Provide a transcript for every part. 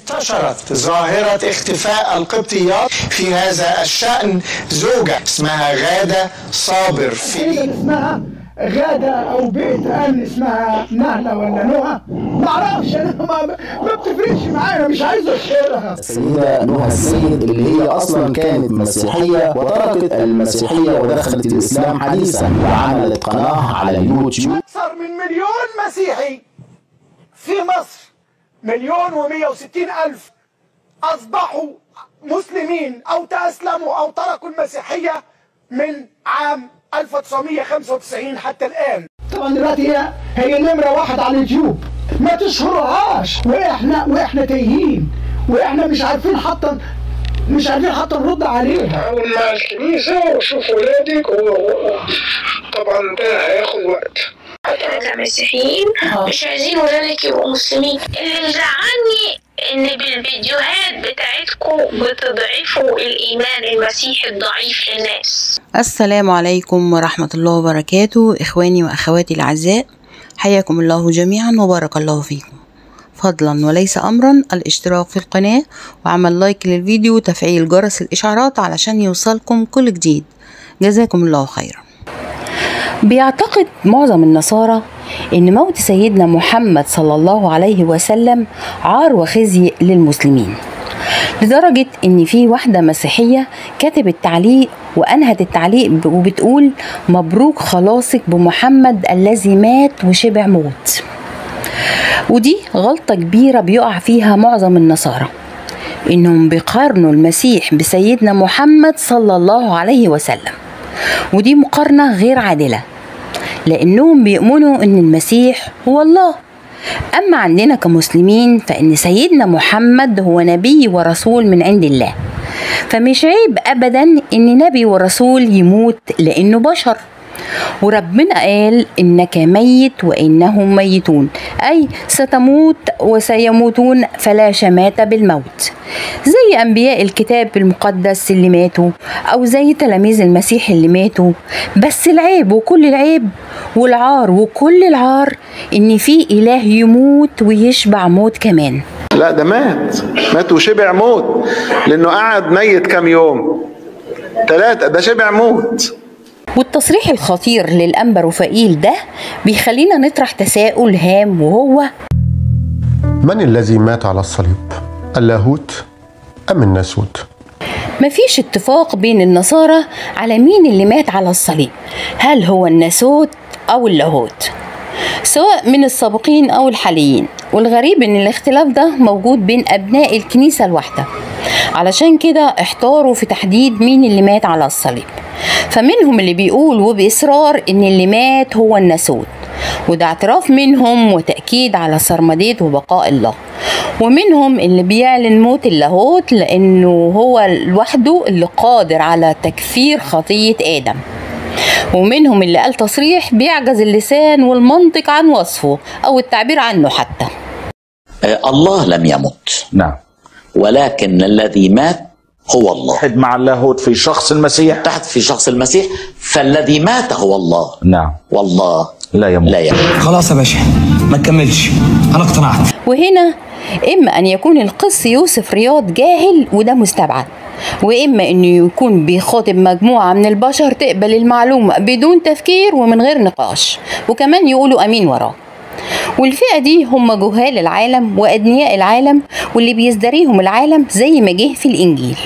انتشرت ظاهرة اختفاء القبطيات في هذا الشأن. زوجة اسمها غادة صابر في اسمها غادة أو بيت أمن اسمها نهلة ولا نهى، معرفش أنا، ما بتفرقش معايا، مش عايز أشهرها. السيدة نهى السيد اللي هي أصلا كانت مسيحية وتركت المسيحية ودخلت الإسلام حديثا وعملت قناة على اليوتيوب. أكثر من 1,000,000 مسيحي في مصر، 1,160,000 أصبحوا مسلمين أو تأسلموا أو تركوا المسيحية من عام 1995 حتى الآن. طبعا دلوقتي هي نمرة 1 على اليوتيوب، ما تشهرهاش، واحنا تايهين، واحنا مش عارفين حتى نرد عليها. أول مع الكنيسة وشوف ولادك، طبعا ده هياخد وقت. احنا كمسيحيين مش عايزين ولادك يبقوا مسلمين. اللي مزعلني ان بالفيديوهات بتاعتكم بتضعفوا الايمان المسيحي الضعيف للناس. السلام عليكم ورحمة الله وبركاته. اخواني واخواتي الاعزاء، حياكم الله جميعا وبارك الله فيكم. فضلا وليس امرا الاشتراك في القناة وعمل لايك للفيديو وتفعيل جرس الاشعارات علشان يوصلكم كل جديد. جزاكم الله خيرا. بيعتقد معظم النصارى ان موت سيدنا محمد صلى الله عليه وسلم عار وخزي للمسلمين، لدرجة ان في واحدة مسيحية كتبت تعليق وانهت التعليق وبتقول: مبروك خلاصك بمحمد الذي مات وشبع موت. ودي غلطة كبيرة بيقع فيها معظم النصارى، انهم بيقارنوا المسيح بسيدنا محمد صلى الله عليه وسلم، ودي مقارنة غير عادلة، لأنهم بيؤمنوا أن المسيح هو الله. أما عندنا كمسلمين فإن سيدنا محمد هو نبي ورسول من عند الله، فمش عيب أبدا أن نبي ورسول يموت لأنه بشر، وربنا قال: إنك ميت وإنهم ميتون، أي ستموت وسيموتون فلا شماتة بالموت، زي أنبياء الكتاب المقدس اللي ماتوا، أو زي تلاميذ المسيح اللي ماتوا. بس العيب وكل العيب والعار وكل العار إن في إله يموت ويشبع موت كمان. لا، ده مات وشبع موت، لأنه قعد ميت كام يوم؟ 3، ده شبع موت. والتصريح الخطير للأنبا رفائيل ده بيخلينا نطرح تساؤل هام، وهو: من الذي مات على الصليب؟ اللاهوت أم الناسوت؟ مفيش اتفاق بين النصارى على مين اللي مات على الصليب، هل هو الناسوت أو اللاهوت، سواء من السابقين أو الحاليين. والغريب إن الاختلاف ده موجود بين أبناء الكنيسة الواحدة، علشان كده احتاروا في تحديد مين اللي مات على الصليب. فمنهم اللي بيقول وبإصرار إن اللي مات هو الناسوت، وده اعتراف منهم وتأكيد على سرمدية وبقاء الله. ومنهم اللي بيعلن موت اللاهوت لأنه هو لوحده اللي قادر على تكفير خطية آدم. ومنهم اللي قال تصريح بيعجز اللسان والمنطق عن وصفه أو التعبير عنه حتى. الله لم يمت، نعم، ولكن الذي مات هو الله. تحد مع اللاهوت في شخص المسيح، تحت في شخص المسيح، فالذي مات هو الله. نعم، والله لا يموت. خلاص يا باشا ما تكملش، انا اقتنعت. وهنا إما أن يكون القس يوسف رياض جاهل وده مستبعد، وإما أنه يكون بيخاطب مجموعة من البشر تقبل المعلومة بدون تفكير ومن غير نقاش، وكمان يقولوا أمين وراه. والفئة دي هم جهال العالم وأدنياء العالم، واللي بيزدريهم العالم زي ما جه في الإنجيل.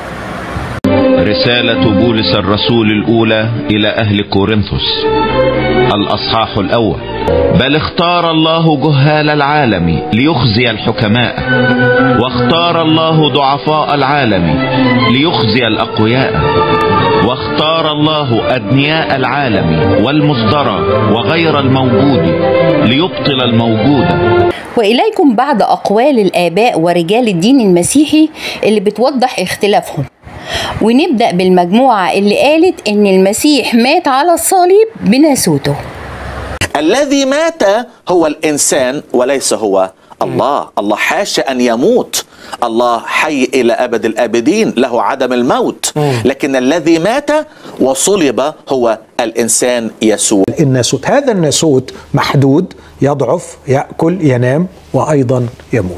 رسالة بولس الرسول الأولى إلى أهل كورنثوس، الأصحاح الأول: بل اختار الله جهال العالم ليخزي الحكماء، واختار الله ضعفاء العالم ليخزي الأقوياء، واختار الله أدنياء العالم والمصدر وغير الموجود ليبطل الموجود. وإليكم بعد أقوال الآباء ورجال الدين المسيحي اللي بتوضح اختلافهم، ونبدأ بالمجموعة اللي قالت إن المسيح مات على الصليب بناسوته. الذي مات هو الإنسان وليس هو الله. الله حاشا أن يموت، الله حي إلى أبد الآبدين، له عدم الموت. لكن الذي مات وصلب هو الإنسان يسوع. الناسوت، هذا الناسوت محدود، يضعف، يأكل، ينام، وأيضا يموت.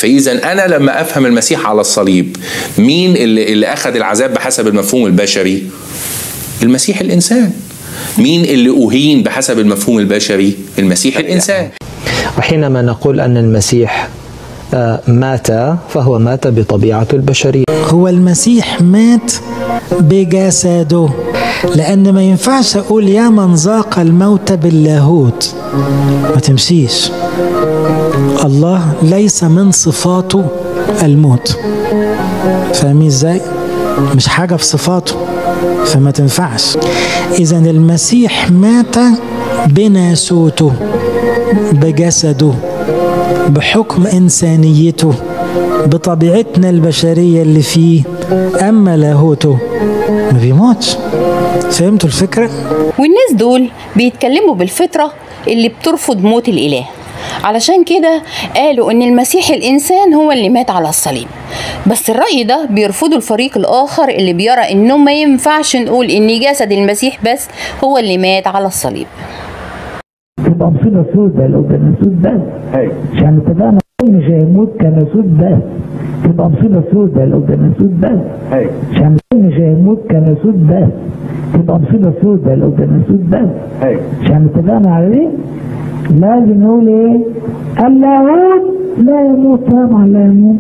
فإذا أنا لما أفهم المسيح على الصليب، مين اللي أخذ العذاب بحسب المفهوم البشري؟ المسيح الإنسان. مين اللي أهين بحسب المفهوم البشري؟ المسيح الإنسان. وحينما نقول أن المسيح مات فهو مات بطبيعته البشرية. هو المسيح مات بجسده، لأن ما ينفعش أقول يا من ذاق الموت باللاهوت، ما تمشيش. الله ليس من صفاته الموت، فاهمين ازاي؟ مش حاجة في صفاته، فما تنفعش. إذن المسيح مات بناسوته، بجسده، بحكم إنسانيته، بطبيعتنا البشرية اللي فيه. أما لاهوته ما بيموتش. فهمتوا الفكرة؟ والناس دول بيتكلموا بالفطرة اللي بترفض موت الإله، علشان كده قالوا ان المسيح الانسان هو اللي مات على الصليب. بس الرأي ده بيرفضه الفريق الاخر اللي بيرى انه ما ينفعش نقول ان جسد المسيح بس هو اللي مات على الصليب. تبقى مصيبة سودة لو كان نسود بس، عشان اتفقنا مش هيموت كنسود بس. تبقى مصيبة سودة لو كان نسود بس، عشان مش هيموت كنسود بس. تبقى مصيبة سودة لو كان نسود بس، عشان اتفقنا على ايه؟ لازم نقول ايه؟ اللاهوت لا يموت، طبعا لا يموت.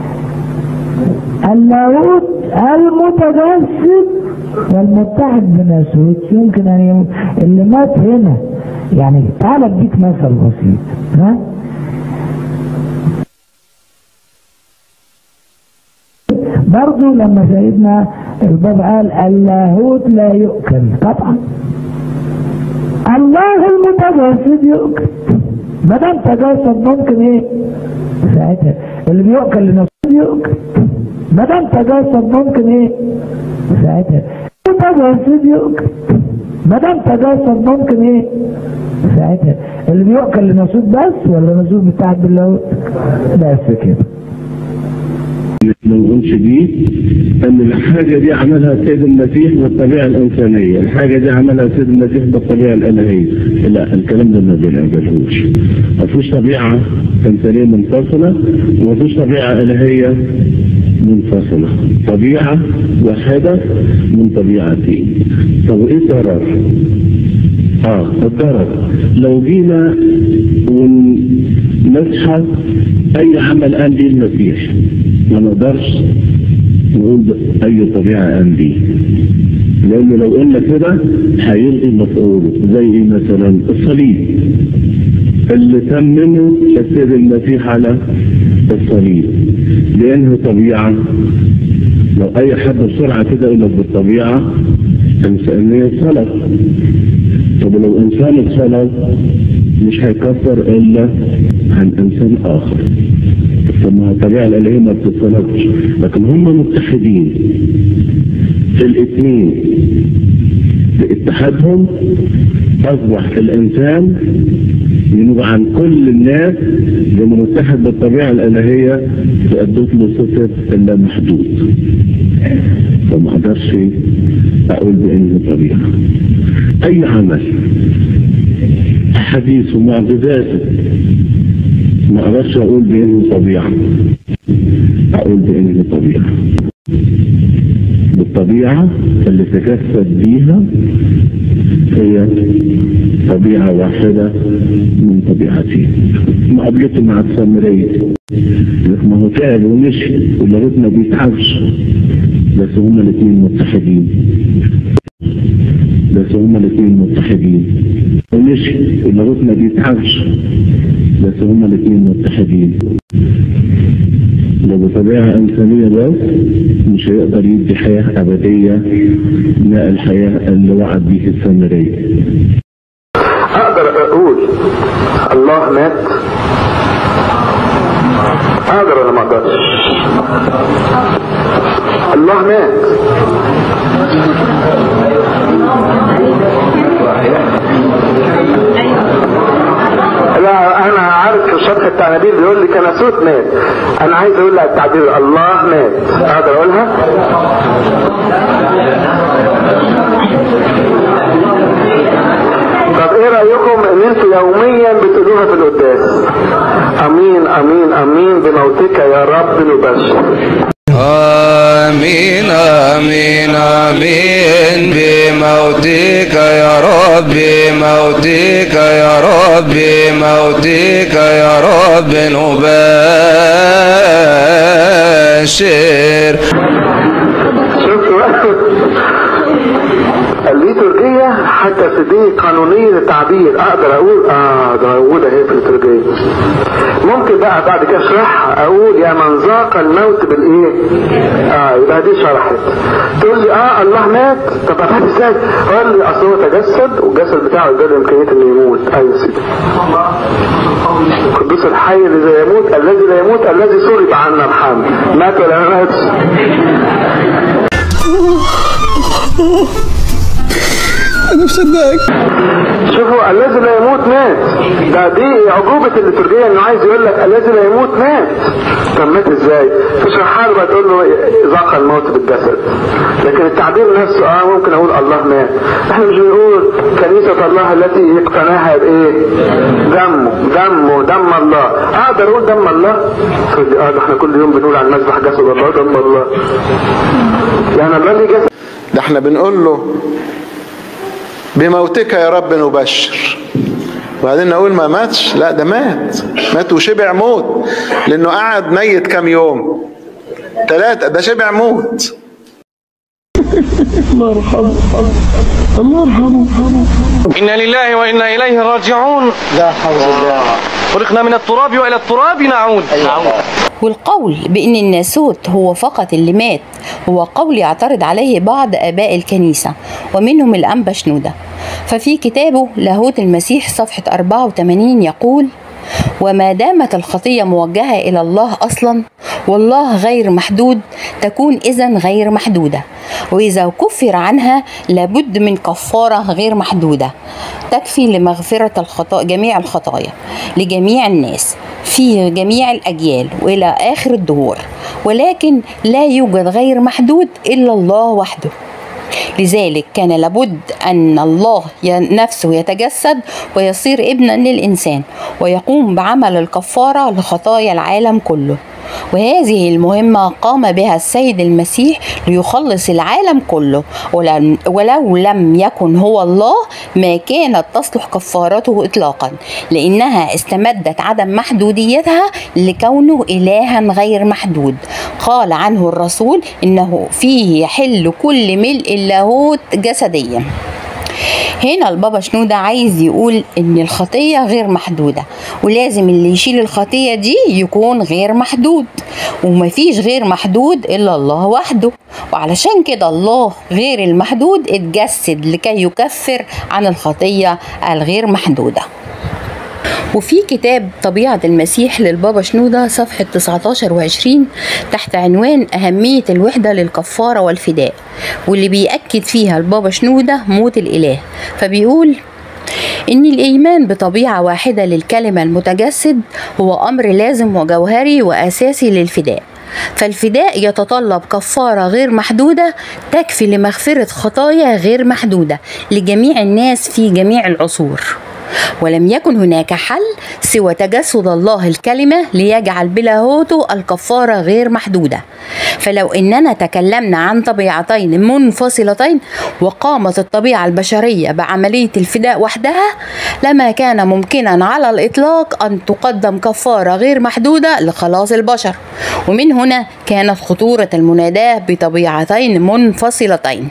اللاهوت المتجسد والمتحد بناسوت يمكن ان يموت. اللي مات هنا يعني، تعال اديك مثل بسيط. ها؟ برضو لما سيدنا البابا قال اللاهوت لا يؤكل، طبعا الله المتجسد يؤكل. ما دام تجسد ممكن ايه؟ ساعتها اللي بيؤكل لنفسه يؤكل. ما دام تجسد ممكن ايه؟ ساعتها المتجسد يؤكل. ما دام تجسد ممكن ايه؟ ساعتها اللي بيؤكل لنفسه بس، ولا نسوت بتاعت باللاهوت بس كده. ما نقولش دي ان الحاجه دي عملها السيد المسيح بالطبيعه الانسانيه، الحاجه دي عملها السيد المسيح بالطبيعه الالهيه. لا، الكلام ده ما بنقبلهوش. ما فيش طبيعه انسانيه منفصله وما فيش طبيعه الهيه منفصله، طبيعه واحده من طبيعتين. طب ايه الضرر؟ الضرر لو جينا ونسحب اي عمل قام به المسيح، ما نقدرش نقول اي طبيعه قام به، لان لو قلنا كده هيلغي مفعوله. زي ايه مثلا؟ الصليب اللي تممه السيد المسيح على الصليب لانه طبيعه. لو اي حد بسرعه كده يقول لك بالطبيعه انسانيه اتصلب. طب لو انسان اتصلب مش هيكفر الا عن انسان اخر. طب ما الطبيعه الالهيه ما بتتصلبش، لكن هم متحدين في الاثنين. باتحادهم اصبح الانسان ينوب عن كل الناس لما متحد بالطبيعه الالهيه فادت له صفه اللامحدود. فما اقدرش اقول بانه طبيعه. اي عمل احاديث ومعجزاته ما اقدرش اقول بانه طبيعه، اقول بانه طبيعه. بالطبيعه اللي تجسد بيها هي طبيعه واحده من طبيعتين. مقابلته مع السامريه، ما هو تعب ومشي ولغايه ما بيتعبش، بس هما الاثنين متحدين. بس هما الاثنين متحدين ومشي ولغايه ما بيتعبش، بس هما الاثنين متحدين. لو بطبيعه انسانيه بس مش هيقدر يدي حياه ابديه من الحياه اللي وعد بيه السامريه. اقدر اقول الله مات؟ اقدر ولا ما اقدرش؟ الله مات. لا، انا عارف الشرح بتاع نبيل بيقول لي كناسوت مات. انا عايز اقول لها التعبير الله مات. اقدر اقولها؟ طب ايه رايكم ان انتوا يوميا بتقولوها في القداس؟ امين امين امين بموتك يا رب نبشر. آمين آمين آمين بموتك يا رب بموتك يا رب بموتك يا رب نبشر. شفتوا الليتورجية حتى في دي قانونية للتعبير، اقدر اقول ده موجودة اهي في الليتورجية. ممكن بقى بعد كده اشرحها اقول يا من ذاق الموت بالايه؟ يبقى دي شرحت. تقول لي الله مات، طب مات ازاي؟ قال لي اصل هو تجسد والجسد بتاعه اداله امكانية انه يموت. ايوه يا سيدي. القدوس الحي الذي لا يموت الذي لا يموت الذي صلب عنا محمد، مات ولا ما ماتش؟ انا مصدقك. شوفوا الذي لا يموت مات، دي عقوبة الليتورجية انه عايز يقول لك الذي لا يموت مات. طب مات ازاي؟ تشرحها له بقى تقول له ذاق الموت بالجسد، لكن التعبير نفسه ممكن اقول الله مات. احنا مش بنقول كنيسة الله التي اقتناها بايه؟ دم الله. اقدر اقول دم الله؟ تقول لي ده احنا كل يوم بنقول على المذبح جسد الله دم الله. يعني الله ليه جسد؟ ده احنا بنقول له بموتك يا رب نبشر، وبعدين نقول ما ماتش، لا ده مات وشبع موت، لانه قعد ميت كام يوم؟ 3، ده شبع موت. الله يرحمه الله يرحمه. إنا لله وإنا إليه راجعون. لا حول ولا قوة. خلقنا من التراب وإلى التراب نعود. والقول بأن الناسوت هو فقط اللي مات هو قول يعترض عليه بعض آباء الكنيسة ومنهم الأنبا شنودة. ففي كتابه لاهوت المسيح صفحة 84 يقول: وما دامت الخطية موجهة إلى الله أصلا والله غير محدود تكون إذن غير محدودة، وإذا كفر عنها لابد من كفارة غير محدودة تكفي لمغفرة جميع الخطايا لجميع الناس في جميع الأجيال وإلى آخر الدهور، ولكن لا يوجد غير محدود إلا الله وحده. لذلك كان لابد أن الله نفسه يتجسد ويصير ابنا للإنسان ويقوم بعمل الكفارة لخطايا العالم كله، وهذه المهمة قام بها السيد المسيح ليخلص العالم كله، ولو لم يكن هو الله ما كانت تصلح كفارته إطلاقا، لأنها استمدت عدم محدوديتها لكونه إلها غير محدود. قال عنه الرسول إنه فيه يحل كل ملء اللاهوت جسديا. هنا البابا شنودة عايز يقول ان الخطية غير محدودة، ولازم اللي يشيل الخطية دي يكون غير محدود، ومفيش غير محدود الا الله وحده، وعلشان كده الله غير المحدود اتجسد لكي يكفر عن الخطية الغير محدودة. وفي كتاب طبيعة المسيح للبابا شنودة صفحة 19 و20 تحت عنوان أهمية الوحدة للكفارة والفداء، واللي بيأكد فيها البابا شنودة موت الإله، فبيقول إن الإيمان بطبيعة واحدة للكلمة المتجسد هو أمر لازم وجوهري وأساسي للفداء، فالفداء يتطلب كفارة غير محدودة تكفي لمغفرة خطايا غير محدودة لجميع الناس في جميع العصور، ولم يكن هناك حل سوى تجسد الله الكلمة ليجعل بلاهوته الكفارة غير محدودة. فلو إننا تكلمنا عن طبيعتين منفصلتين وقامت الطبيعة البشرية بعملية الفداء وحدها لما كان ممكنا على الإطلاق أن تقدم كفارة غير محدودة لخلاص البشر، ومن هنا كانت خطورة المناداة بطبيعتين منفصلتين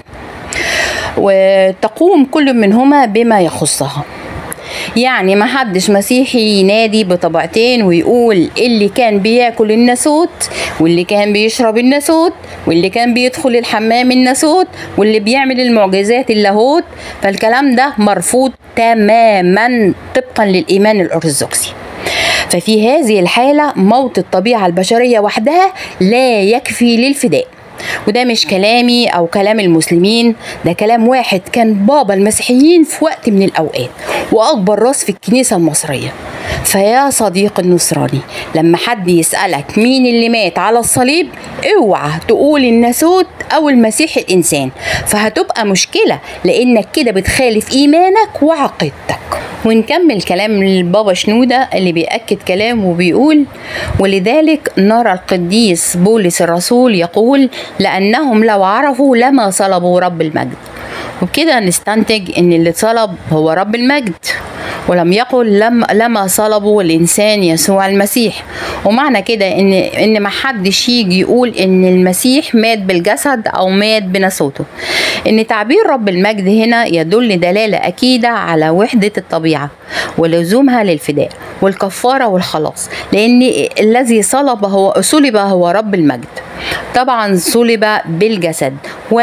وتقوم كل منهما بما يخصها. يعني ما حدش مسيحي ينادي بطبيعتين ويقول اللي كان بياكل الناسوت واللي كان بيشرب الناسوت واللي كان بيدخل الحمام الناسوت واللي بيعمل المعجزات اللاهوت، فالكلام ده مرفوض تماما طبقا للإيمان الأرثوذكسي. ففي هذه الحالة موت الطبيعة البشرية وحدها لا يكفي للفداء، وده مش كلامي أو كلام المسلمين، ده كلام واحد كان بابا المسيحيين في وقت من الأوقات وأكبر راس في الكنيسة المصرية. فيا صديق النصراني لما حد يسألك مين اللي مات على الصليب اوعى تقول الناسوت أو المسيح الإنسان، فهتبقى مشكلة لأنك كده بتخالف إيمانك وعقيدتك. ونكمل كلام البابا شنودة اللي بيأكد كلامه وبيقول: ولذلك نرى القديس بولس الرسول يقول: لأنهم لو عرفوا لما صلبوا رب المجد. وبكده نستنتج ان اللي صلب هو رب المجد، ولم يقل لما صلبوا الانسان يسوع المسيح. ومعنى كده ان ما حدش يجي يقول ان المسيح مات بالجسد او مات بناسوته. ان تعبير رب المجد هنا يدل دلالة اكيدة على وحدة الطبيعة ولزومها للفداء والكفارة والخلاص، لان الذي صلب هو رب المجد. طبعا صلب بالجسد،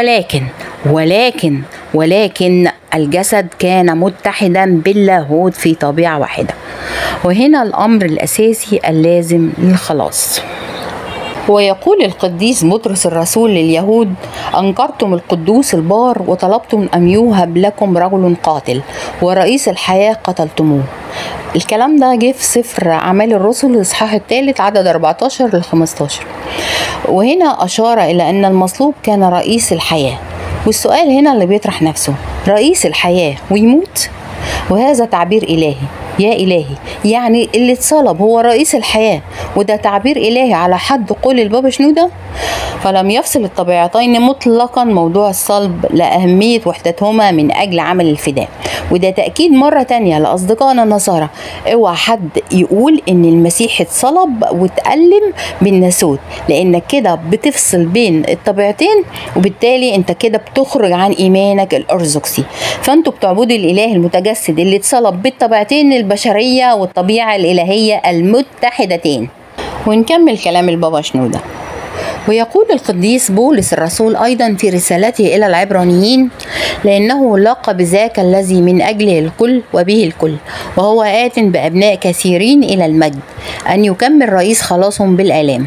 ولكن الجسد كان متحدا باللاهوت في طبيعة واحدة. وهنا الأمر الأساسي اللازم للخلاص. ويقول القديس بطرس الرسول لليهود: أنكرتم القدوس البار وطلبتم أن يوهب لكم رجل قاتل ورئيس الحياة قتلتموه. الكلام ده جه في سفر أعمال الرسل الإصحاح الثالث عدد 14 ل 15. وهنا أشار إلى أن المصلوب كان رئيس الحياة. والسؤال هنا اللي بيطرح نفسه: رئيس الحياة ويموت؟ وهذا تعبير إلهي. يا إلهي، يعني اللي اتصلب هو رئيس الحياة، وده تعبير إلهي على حد قول البابا شنودة. فلم يفصل الطبيعتين مطلقا موضوع الصلب لأهمية وحدتهما من أجل عمل الفداء. وده تأكيد مرة تانية لأصدقائنا النصارى: اوعى حد يقول ان المسيح اتصلب واتألم بالناسوت، لانك كده بتفصل بين الطبيعتين، وبالتالي انت كده بتخرج عن ايمانك الارثوذكسي. فانتوا بتعبدوا الاله المتجسد اللي اتصلب بالطبيعتين البشرية والطبيعة الالهية المتحدتين. ونكمل كلام البابا شنودة. ويقول القديس بولس الرسول أيضا في رسالته إلى العبرانيين: لأنه لاقى بذاك الذي من أجله الكل وبه الكل، وهو آت بأبناء كثيرين إلى المجد، أن يكمل رئيس خلاصهم بالآلام.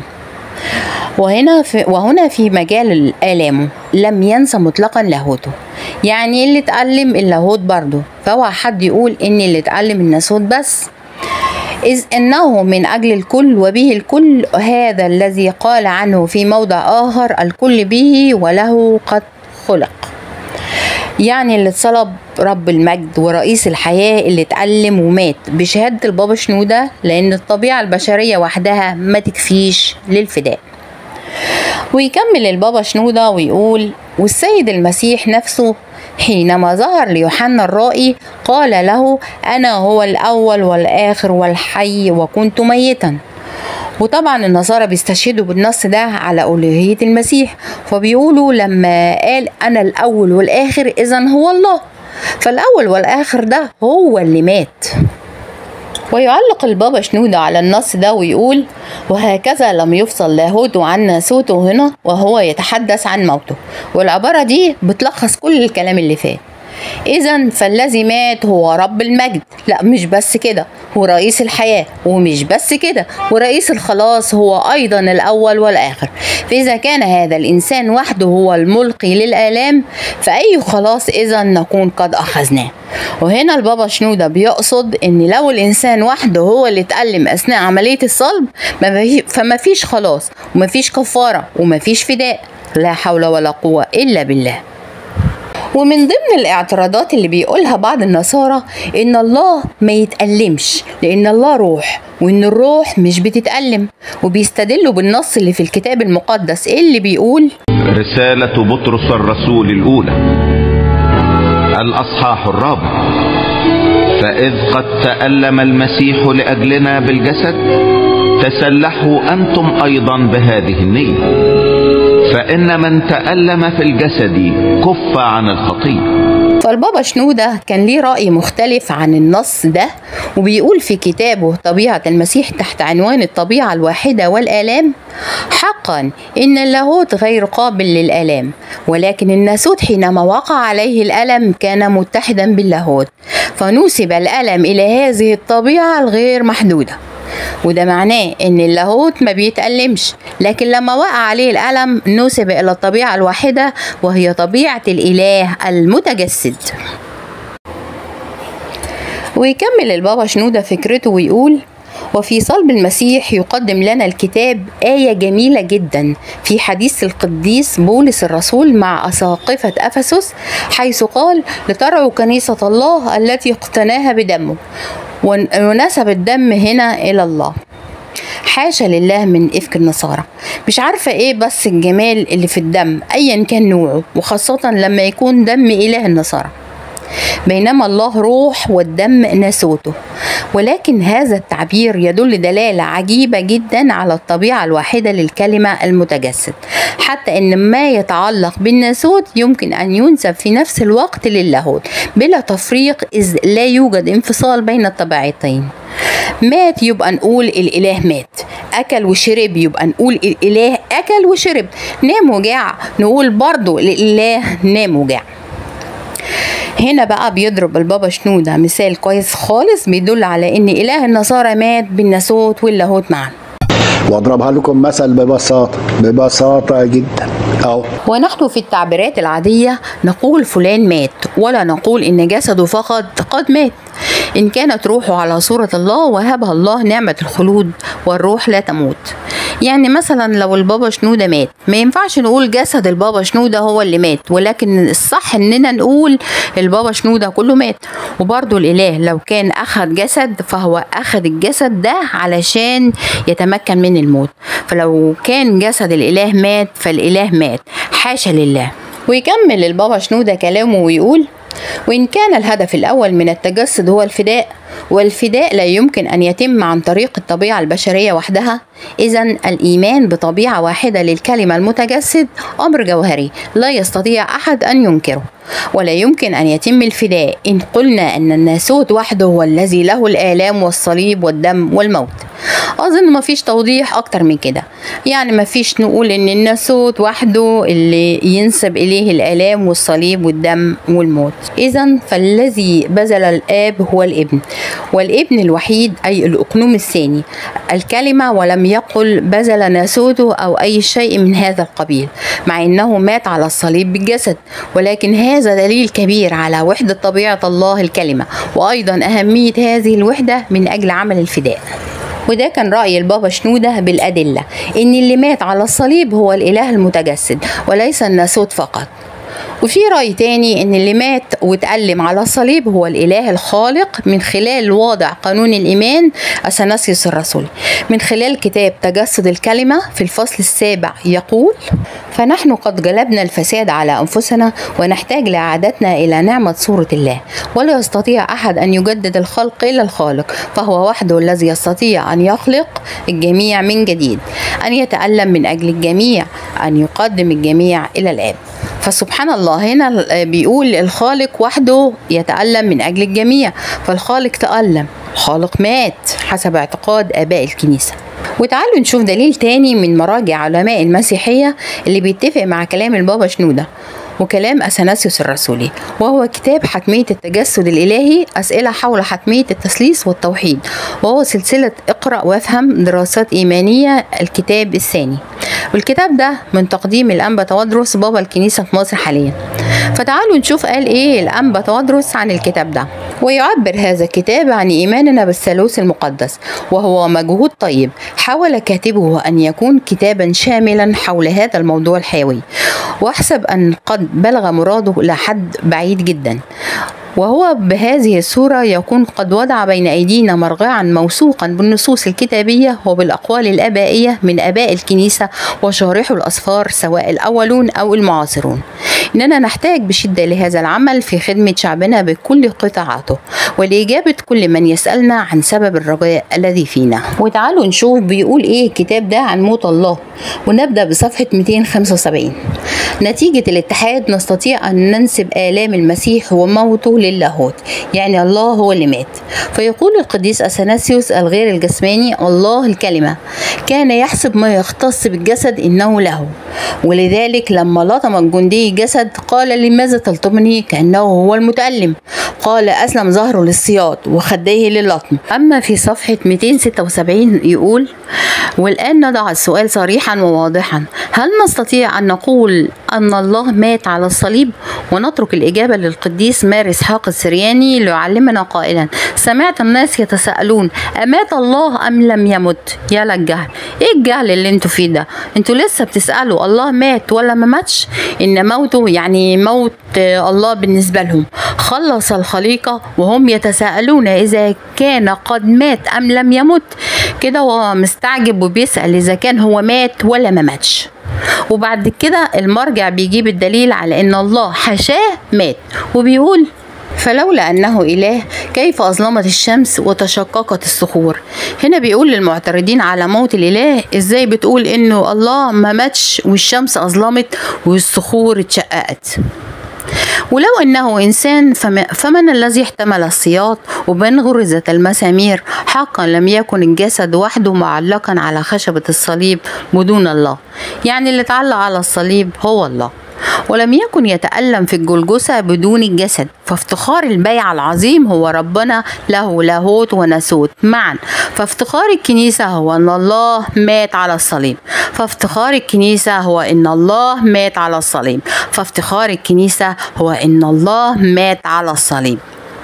وهنا في مجال الآلام لم ينسى مطلقا لاهوته، يعني اللي اتألم اللاهوت برضه. فهو حد يقول إن اللي اتألم الناسوت بس، إذ إنه من أجل الكل وبه الكل، هذا الذي قال عنه في موضع آخر: الكل به وله قد خلق. يعني اللي اتصلب رب المجد ورئيس الحياة اللي اتألم ومات بشهادة البابا شنودة، لأن الطبيعة البشرية وحدها ما تكفيش للفداء. ويكمل البابا شنودة ويقول: والسيد المسيح نفسه حينما ظهر ليوحنا الرائي قال له: أنا هو الأول والآخر والحي وكنت ميتا. وطبعا النصارى بيستشهدوا بالنص ده على ألوهية المسيح، فبيقولوا لما قال أنا الأول والآخر إذن هو الله، فالأول والآخر ده هو اللي مات. ويعلق البابا شنودة على النص ده ويقول: وهكذا لم يفصل لاهوته عن ناسوته هنا وهو يتحدث عن موته. والعبارة دي بتلخص كل الكلام اللي فات. إذن فالذي مات هو رب المجد، لا مش بس كده، هو رئيس الحياة، ومش بس كده، ورئيس الخلاص هو أيضا الأول والآخر. فإذا كان هذا الإنسان وحده هو الملقي للآلام، فأي خلاص إذن نكون قد أخذناه. وهنا البابا شنودة بيقصد إن لو الإنسان وحده هو اللي اتألم أثناء عملية الصلب، فما فيش خلاص وما فيش كفارة وما فيش فداء. لا حول ولا قوة إلا بالله. ومن ضمن الاعتراضات اللي بيقولها بعض النصارى إن الله ما يتألمش لأن الله روح، وإن الروح مش بتتألم، وبيستدلوا بالنص اللي في الكتاب المقدس اللي بيقول: رسالة بطرس الرسول الأولى الأصحاح 4: فإذ قد تألم المسيح لأجلنا بالجسد، تسلحوا أنتم أيضا بهذه النية، فإن من تألم في الجسد كف عن الخطية. فالبابا شنودة كان ليه رأي مختلف عن النص ده، وبيقول في كتابه طبيعة المسيح تحت عنوان الطبيعة الواحدة والآلام: حقا إن اللاهوت غير قابل للآلام، ولكن الناسوت حينما وقع عليه الألم كان متحدا باللاهوت، فنسب الألم إلى هذه الطبيعة الغير محدودة. وده معناه ان اللاهوت ما بيتألمش، لكن لما وقع عليه الألم نسب الى الطبيعة الواحدة وهي طبيعة الإله المتجسد. ويكمل البابا شنودة فكرته ويقول: وفي صلب المسيح يقدم لنا الكتاب آية جميلة جدا في حديث القديس بولس الرسول مع أساقفة أفسس، حيث قال: لترعوا كنيسة الله التي اقتناها بدمه، ونسب الدم هنا إلى الله. حاشا لله من إفك النصارى. مش عارفة إيه بس الجمال اللي في الدم أيا كان نوعه، وخاصة لما يكون دم إله النصارى، بينما الله روح والدم ناسوته. ولكن هذا التعبير يدل دلالة عجيبة جدا على الطبيعة الواحدة للكلمة المتجسد، حتى إن ما يتعلق بالناسوت يمكن أن ينسب في نفس الوقت للاهوت بلا تفريق، إذ لا يوجد انفصال بين الطبيعتين. مات يبقى نقول الإله مات، أكل وشرب يبقى نقول الإله أكل وشرب، نام وجاع نقول برضو الإله نام وجاع. هنا بقى بيضرب البابا شنودة مثال كويس خالص بيدل على ان اله النصارى مات بالناسوت واللاهوت معا. واضربها لكم مثل ببساطة جدا أو. ونحن في التعبيرات العادية نقول فلان مات، ولا نقول ان جسده فقط قد مات. إن كانت روحه على صورة الله وهبها الله نعمة الخلود، والروح لا تموت. يعني مثلا لو البابا شنودة مات، ما ينفعش نقول جسد البابا شنودة هو اللي مات، ولكن الصح اننا نقول البابا شنودة كله مات. وبرضو الإله لو كان أخذ جسد فهو أخذ الجسد ده علشان يتمكن من الموت، فلو كان جسد الإله مات فالإله مات، حاشا لله. ويكمل البابا شنودة كلامه ويقول: وإن كان الهدف الأول من التجسد هو الفداء، والفداء لا يمكن أن يتم عن طريق الطبيعة البشرية وحدها، إذن الإيمان بطبيعة واحدة للكلمة المتجسد أمر جوهري لا يستطيع أحد أن ينكره. ولا يمكن أن يتم الفداء إن قلنا أن الناسوت وحده هو الذي له الآلام والصليب والدم والموت. أظن ما فيش توضيح أكتر من كده، يعني ما فيش نقول أن الناسوت وحده اللي ينسب إليه الآلام والصليب والدم والموت. إذن فالذي بذل الآب هو الابن، والابن الوحيد أي الأقنوم الثاني الكلمة، ولم يقل بذل ناسوته أو أي شيء من هذا القبيل، مع أنه مات على الصليب بالجسد. ولكن هذا دليل كبير على وحدة طبيعة الله الكلمة، وأيضا أهمية هذه الوحدة من أجل عمل الفداء. وده كان رأي البابا شنودة بالأدلة، إن اللي مات على الصليب هو الإله المتجسد وليس الناسوت فقط. وفي رأي تاني إن اللي مات واتألم على الصليب هو الإله الخالق من خلال وضع قانون الإيمان أثناسيوس الرسول، من خلال كتاب تجسد الكلمة في الفصل السابع يقول: فنحن قد جلبنا الفساد على أنفسنا ونحتاج لإعادتنا إلى نعمة صورة الله، ولا يستطيع أحد أن يجدد الخلق إلا الخالق، فهو وحده الذي يستطيع أن يخلق الجميع من جديد، أن يتألم من أجل الجميع، أن يقدم الجميع إلى الآب. فسبحان الله هنا بيقول الخالق وحده يتألم من أجل الجميع، فالخالق تألم، الخالق مات حسب اعتقاد آباء الكنيسة. وتعالوا نشوف دليل تاني من مراجع علماء المسيحية اللي بيتفق مع كلام البابا شنودة وكلام أثناسيوس الرسولي، وهو كتاب حتمية التجسد الإلهي، أسئلة حول حتمية التثليث والتوحيد، وهو سلسلة اقرأ وافهم دراسات إيمانية الكتاب الثاني. والكتاب ده من تقديم الأنبا تودروس بابا الكنيسة في مصر حاليا. فتعالوا نشوف قال إيه الأنبا تودروس عن الكتاب ده. ويعبر هذا الكتاب عن إيماننا بالثالوث المقدس، وهو مجهود طيب حاول كاتبه أن يكون كتابا شاملا حول هذا الموضوع الحيوي، واحسب أن قد بلغ مراده إلى حد بعيد جدا، وهو بهذه الصورة يكون قد وضع بين أيدينا مرجعا موثوقا بالنصوص الكتابية وبالأقوال الآبائية من آباء الكنيسة وشارحوا الأسفار سواء الأولون أو المعاصرون. إننا نحتاج بشدة لهذا العمل في خدمة شعبنا بكل قطاعاته، ولإجابة كل من يسألنا عن سبب الرجاء الذي فينا. وتعالوا نشوف بيقول إيه الكتاب ده عن موت الله، ونبدأ بصفحة 275. نتيجة الاتحاد نستطيع أن ننسب آلام المسيح وموته للاهوت، يعني الله هو اللي مات. فيقول القديس أثناسيوس الغير الجسماني: الله الكلمة كان يحسب ما يختص بالجسد إنه له، ولذلك لما لطم الجندي الجسد قال: لماذا تلطمني؟ كأنه هو المتألم. قال: أسلم ظهره للسياط وخديه للطم. أما في صفحة 276 يقول: والآن نضع السؤال صريحا وواضحا: هل نستطيع أن نقول أن الله مات على الصليب؟ ونترك الإجابة للقديس مار إسحاق السرياني ليعلمنا قائلا: سمعت الناس يتساءلون أمات الله أم لم يمت؟ يا للجهل، إيه الجهل اللي انتوا فيه ده؟ انتوا لسه بتسألوا الله مات ولا ما ماتش؟ إن موته يعني موت الله بالنسبة لهم خلص الخليقة، وهم يتساءلون إذا كان قد مات أم لم يمت. كده هو مستعجب وبيسأل إذا كان هو مات ولا ما ماتش. وبعد كده المرجع بيجيب الدليل على ان الله حاشاه مات، وبيقول: فلولا انه اله كيف اظلمت الشمس وتشققت الصخور. هنا بيقول للمعترضين على موت الاله: ازاي بتقول انه الله ما ماتش والشمس اظلمت والصخور اتشققت؟ ولو انه انسان فمن الذي احتمل السياط ومن غرزت المسامير؟ حقا لم يكن الجسد وحده معلقا على خشبة الصليب بدون الله، يعني اللي اتعلق على الصليب هو الله. ولم يكن يتألم في الجلجسة بدون الجسد، فافتخار البيع العظيم هو ربنا له لاهوت وناسوت معا. فافتخار الكنيسة هو أن الله مات على الصليب، فافتخار الكنيسة هو أن الله مات على الصليب، فافتخار الكنيسة هو أن الله مات على الصليب.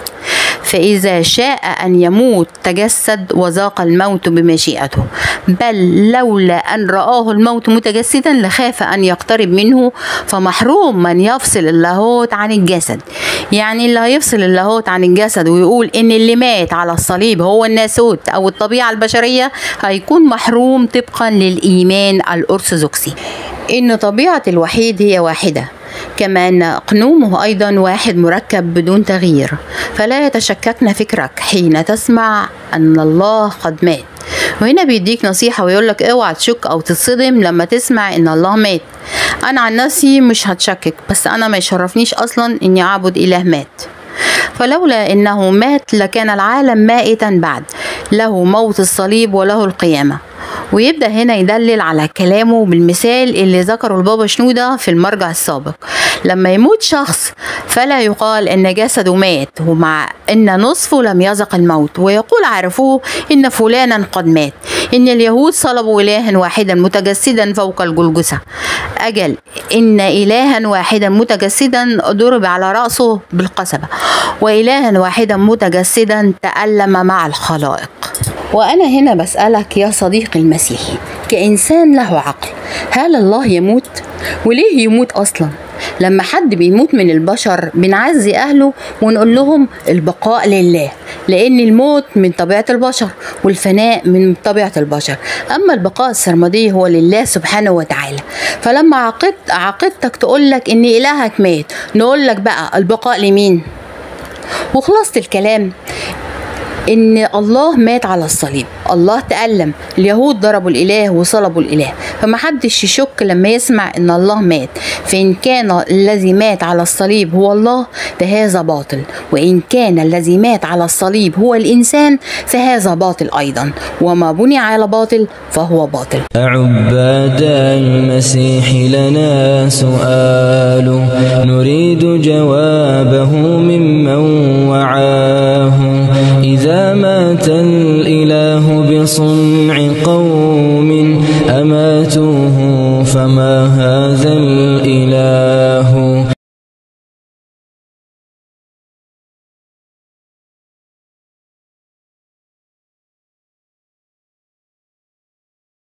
فإذا شاء أن يموت تجسد وذاق الموت بمشيئته، بل لولا أن رآه الموت متجسدا لخاف أن يقترب منه، فمحروم من يفصل اللاهوت عن الجسد. يعني اللي هيفصل اللاهوت عن الجسد ويقول إن اللي مات على الصليب هو الناسوت أو الطبيعة البشرية هيكون محروم طبقا للإيمان الأرثوذكسي إن طبيعة الوحيد هي واحدة، كما أن أقنومه أيضا واحد مركب بدون تغيير. فلا يتشككن فكرك حين تسمع أن الله قد مات. وهنا بيديك نصيحة ويقولك اوعى تشك أو تتصدم لما تسمع أن الله مات. أنا عن نفسي مش هتشكك، بس أنا ما يشرفنيش أصلا أني أعبد إله مات. فلولا إنه مات لكان العالم مائتا بعد، له موت الصليب وله القيامة. ويبدأ هنا يدلل على كلامه بالمثال اللي ذكره البابا شنودة في المرجع السابق. لما يموت شخص فلا يقال ان جسده مات ومع ان نصفه لم يذق الموت، ويقول عرفوه ان فلانا قد مات. ان اليهود صلبوا الها واحدا متجسدا فوق الجلجسة، اجل ان الها واحدا متجسدا ضرب على رأسه بالقصبة، والها واحدا متجسدا تألم مع الخلائق. وأنا هنا بسألك يا صديقي المسيحي كإنسان له عقل، هل الله يموت؟ وليه يموت أصلا؟ لما حد بيموت من البشر بنعزي أهله ونقول لهم البقاء لله، لأن الموت من طبيعة البشر والفناء من طبيعة البشر، أما البقاء السرمدي هو لله سبحانه وتعالى. فلما عقيدتك تقولك إن إلهك مات نقولك بقى البقاء لمين؟ وخلاصة الكلام إن الله مات على الصليب، الله تألم، اليهود ضربوا الإله وصلبوا الإله، فمحدش يشك لما يسمع إن الله مات. فإن كان الذي مات على الصليب هو الله فهذا باطل، وإن كان الذي مات على الصليب هو الإنسان فهذا باطل أيضا، وما بني على باطل فهو باطل. عباد المسيح لنا سؤال نريد جوابه ممن وعاه، إذا مات الإله بصنع قوم أماتوه فما